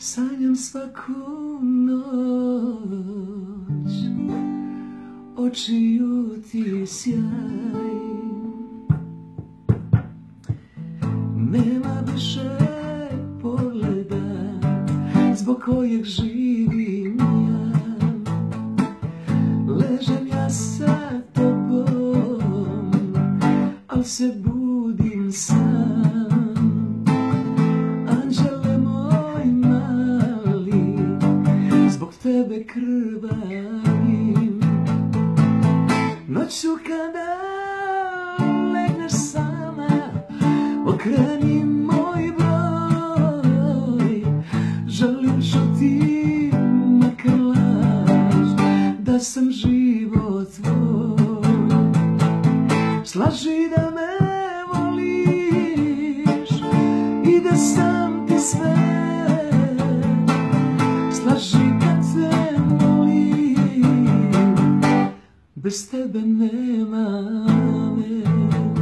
Sanjam svaku noć očiju ti sjaj. Nema više pogleda zbog kojeg živim ja. Ležem ja sa tobom, al se budim sam. Anđele moj mali, zbog tebe krvavim. Noću kada legneš sama, okreni moj broj. Želim čuti makar laž, da sam život tvoj. Slaži da me voliš i da sam ti sve. Slaži kad te molim, bez tebe nema me.